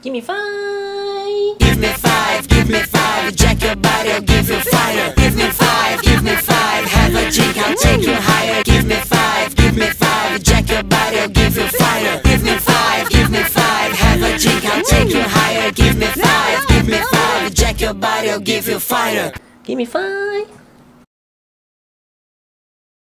Give me five. Give me five, jack your body, I'll give you fire. Give me five, have a drink, I'll take you higher. Give me five, jack your body, I'll give you fire. Give me five, have a drink, I'll take you higher. Give me five, jack your body, I'll give you fire. Give me five.